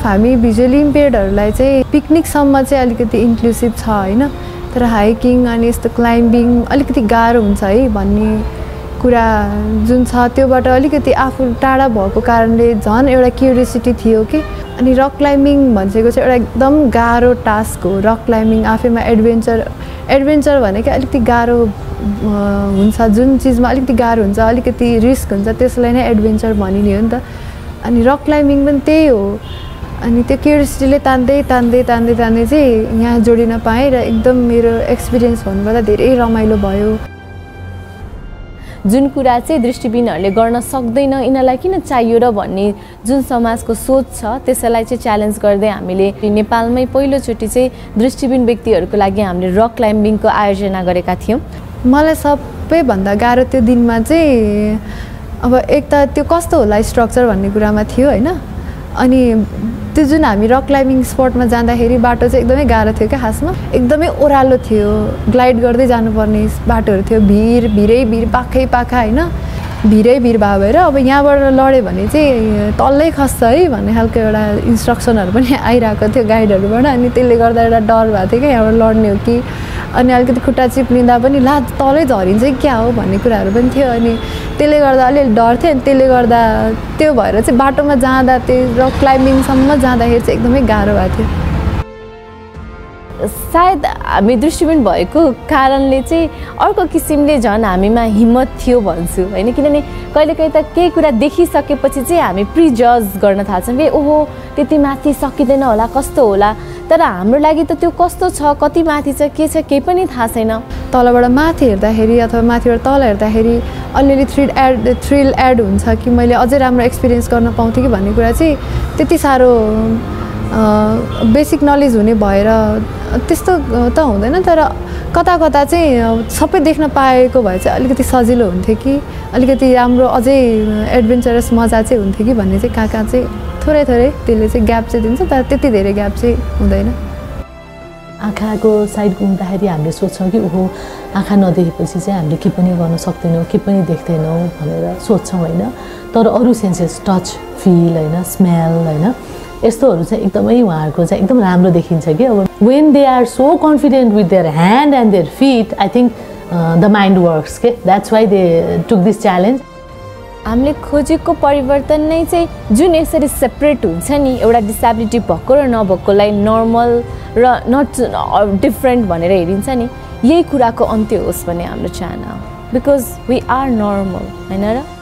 हामी भिजुअली इम्पेयर्डहरूलाई चाहिँ पिकनिकसम्म चाहिँ अलिकति इन्क्लुसिभ छ होइन, तर हाइकिङ अनि यस्तो क्लाइम्बिङ अलिकति गाह्रो हुन्छ है भन्ने कुरा जुन छ त्योबाट अलिकति आफू टाढा भएको कारणले झन् एउटा क्युरियोसिटी थियो कि। अनि रक क्लाइम्बिङ भनेको चाहिँ एउटा एकदम गाह्रो टास्क हो। रक क्लाइम्बिङ आफैमा एडभेन्चर भनेको अलिकति गाह्रो हुन्छ, जुन चिजमा अलिकति गाह्रो हुन्छ अलिकति रिस्क हुन्छ त्यसलाई नै एडभेन्चर भनिने हो नि त। अनि रक क्लाइम्बिङ पनि त्यही हो। अनि त्यो क्युरियोसिटीले तान्दै चाहिँ यहाँ जोडिन पाएँ र एकदम मेरो एक्सपिरियन्स भन्नुपर्दा धेरै रमाइलो भयो। जुन कुरा चाहिँ दृष्टिबिनहरूले गर्न सक्दैन यिनीहरूलाई किन चाहियो र भन्ने जुन समाजको सोच छ त्यसलाई चाहिँ च्यालेन्ज गर्दै हामीले नेपालमै पहिलोचोटि चाहिँ दृष्टिबिन व्यक्तिहरूको लागि हामीले रक क्लाइम्बिङको आयोजना गरेका थियौँ। मलाई सबैभन्दा गाह्रो त्यो दिनमा चाहिँ अब एक त त्यो कस्तो होला स्ट्रक्चर भन्ने कुरामा थियो होइन। अनि त्यो जुन हामी रक क्लाइम्बिङ स्पटमा जाँदाखेरि बाटो चाहिँ एकदमै गाह्रो थियो क्या, खासमा एकदमै ओह्रालो थियो, ग्लाइड गर्दै जानुपर्ने बाटोहरू थियो, भिर पाखा होइन, भिर भए भएर अब यहाँबाट लड्यो भने चाहिँ तल्लै खस्छ है भन्ने खालको एउटा इन्स्ट्रक्सनहरू पनि आइरहेको थियो गाइडहरूबाट। अनि त्यसले गर्दा एउटा डर भएको थियो क्या यहाँबाट लड्ने हो कि, अनि अलिकति खुट्टा चिप्लिँदा पनि ला तलै झरिन्छ कि क्या हो भन्ने कुराहरू पनि थियो। अनि त्यसले गर्दा अलिअलि डर थियो। अनि त्यसले गर्दा त्यो भएर चाहिँ बाटोमा जाँदा त्यो रक क्लाइम्बिङसम्म जाँदाखेरि चाहिँ एकदमै गाह्रो भएको थियो। सायद हामी दृष्टिबिन भएको कारणले चाहिँ अर्को किसिमले झन् हामीमा हिम्मत थियो भन्छु होइन, किनभने कहिलेकाहीँ त केही कुरा देखिसकेपछि चाहिँ हामी प्रिजज गर्न थाल्छौँ कि ओहो त्यति माथि सकिँदैन होला, कस्तो होला। तर हाम्रो लागि त त्यो कस्तो छ, कति माथि छ, के छ केही पनि थाहा छैन। तलबाट माथि हेर्दाखेरि अथवा माथिबाट तल हेर्दाखेरि अलिअलि थ्रिल एड हुन्छ कि मैले अझै राम्रो एक्सपिरियन्स गर्न पाउँथेँ कि भन्ने कुरा चाहिँ त्यति साह्रो बेसिक नलेज हुने भएर त्यस्तो त हुँदैन। तर कता चाहिँ सबै देख्न पाएको भए चाहिँ अलिकति सजिलो हुन्थ्यो कि, अलिकति राम्रो अझै एडभेन्चरस मजा चाहिँ हुन्थ्यो कि भन्ने चाहिँ कहाँ चाहिँ थोरै त्यसले चाहिँ ग्याप चाहिँ दिन्छ, तर त्यति धेरै ग्याप चाहिँ हुँदैन। आँखाको साइड घुम्दाखेरि हामीले सोच्छौँ कि ओहो आँखा नदेखेपछि चाहिँ हामीले के पनि गर्न सक्दैनौँ, के पनि देख्दैनौँ भनेर सोच्छौँ होइन। तर अरू सेन्सेस टच, फिल होइन, स्मेल होइन, यस्तोहरू चाहिँ एकदमै उहाँहरूको चाहिँ एकदम राम्रो देखिन्छ कि। अब when they are so confident with their hand and their feet, I think the mind works के, that's why they took this challenge. हामीले खोजेको परिवर्तन नै चाहिँ जुन यसरी सेपरेट हुन्छ नि, एउटा डिसेबिलिटी भएको र नभएकोलाई नर्मल र नट डिफ्रेन्ट भनेर हेरिन्छ नि, यही कुराको अन्त्य होस् भन्ने हाम्रो चाहना हो। बिकज वी आर नर्मल होइन र।